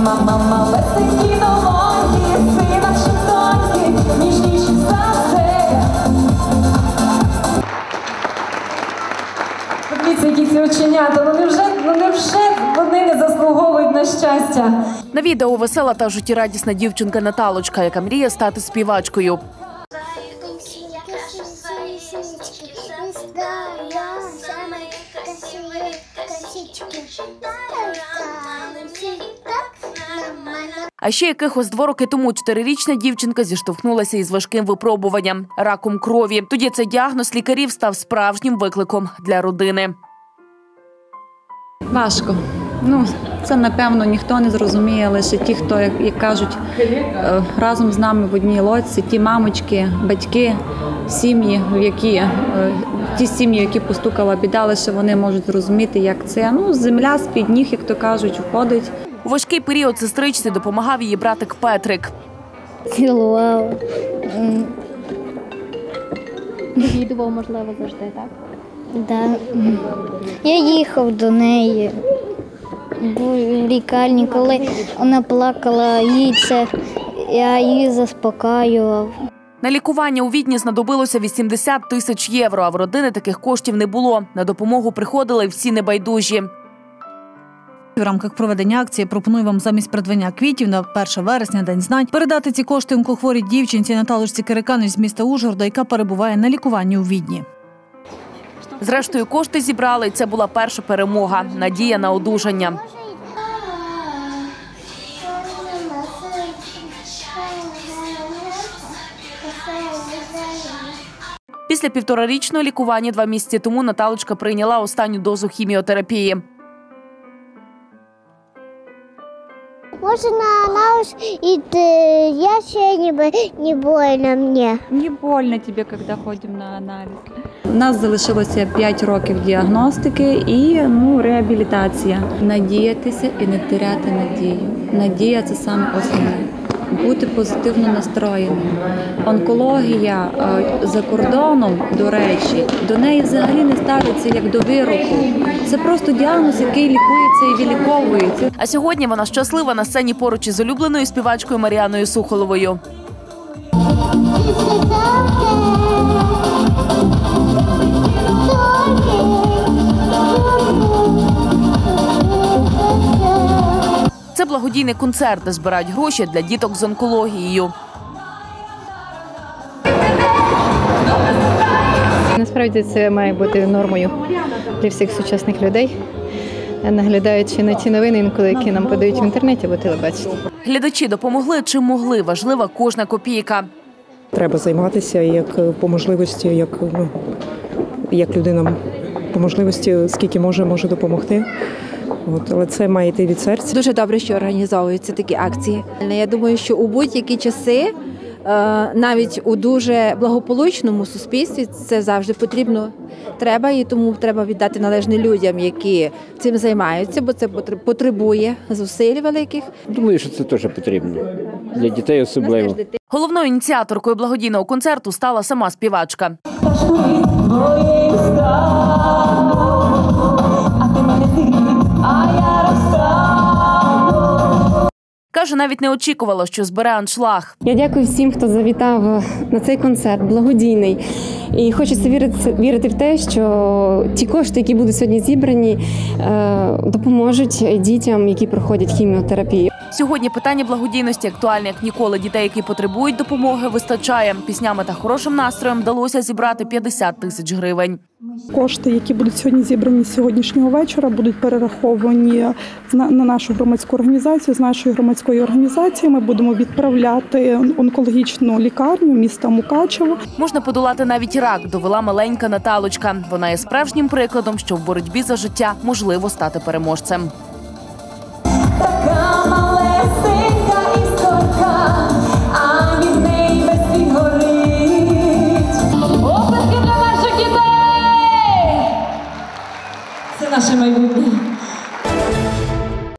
Подивіться, які ці оченята, вони не заслуговують на щастя. На відео весела та життєрадісна дівчинка Наталочка, яка мріє стати співачкою. А ще якихось 2 роки тому 4-річна дівчинка зіштовхнулася із важким випробуванням – раком крові. Тоді цей діагноз лікарів став справжнім викликом для родини. Важко. Це, напевно, ніхто не зрозуміє, лише ті, хто, як кажуть, разом з нами в одній лодці, ті мамочки, батьки, сім'ї, ті сім'ї, які постукала біда, лише вони можуть зрозуміти, як це. Земля з-під ніг, як то кажуть, входить. У важкий період сестричці допомагав її братик Петрик. Цілував. Відвідував, можливо, завжди, так? Так. Я їхав до неї в лікарні, коли вона плакала, я її заспокоював. На лікування у Відні знадобилося 80 тисяч євро, а в родини таких коштів не було. На допомогу приходили всі небайдужі. В рамках проведення акції пропоную вам замість придбання квітів на 1 вересня, День знань, передати ці кошти онкохворій дівчинці Наталочці Кириканич з міста Ужгорода, яка перебуває на лікуванні у Відні. Зрештою, кошти зібрали, і це була перша перемога – надія на одужання. Після 1,5-річного лікування 2 місяці тому Наталочка прийняла останню дозу хіміотерапії. Можно на ус я ще не больно мне. Не больно тобі, коли ходимо на аналіз. У нас залишилося 5 років діагностики і реабілітація. Надіятися і не теряти надію. Надія – це саме основне. Бути позитивно настроєним. Онкологія за кордоном, до речі, до неї взагалі не ставиться як до вироку. Це просто діагноз, який лікується і виліковується. А сьогодні вона щаслива на сцені поруч із улюбленою співачкою Мар'яною Сухоловою. Це благодійний концерт, де збирають гроші для діток з онкологією. Насправді це має бути нормою для всіх сучасних людей, наглядаючи на ті новини, інколи, які нам подають в інтернеті або телебаченні. Глядачі допомогли чим могли, важлива кожна копійка. Треба займатися як по можливості, як людина по можливості, скільки може допомогти. Але це має йти від серця. Дуже добре, що організовуються такі акції. Я думаю, що у будь-які часи, навіть у дуже благополучному суспільстві, це завжди потрібно. І тому треба віддати належне людям, які цим займаються, бо це потребує зусиль великих. Думаю, що це теж потрібно. Для дітей особливо. Головною ініціаторкою благодійного концерту стала сама співачка. Каже, навіть не очікувала, що збере аншлаг. Я дякую всім, хто завітав на цей концерт, благодійний. І хочеться вірити в те, що ті кошти, які будуть сьогодні зібрані, допоможуть дітям, які проходять хіміотерапію. Сьогодні питання благодійності актуальне як ніколи. Дітей, які потребують допомоги, вистачає. Піснями та хорошим настроєм вдалося зібрати 50 тисяч гривень. Кошти, які будуть сьогодні зібрані з сьогоднішнього вечора, будуть перераховані на нашу громадську організацію. З нашої громадської організації ми будемо відправляти онкологічну лікарню міста Мукачево. Можна подолати навіть рак, довела маленька Наталочка. Вона є справжнім прикладом, що в боротьбі за життя можливо стати переможцем.